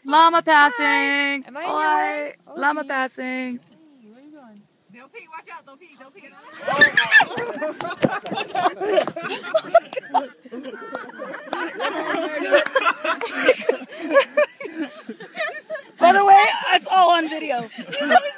Llama passing. Am I in your way? Oh, llama passing. Where are you going? They'll pee. Watch out. They'll pee. They'll pee. By the way, it's all on video.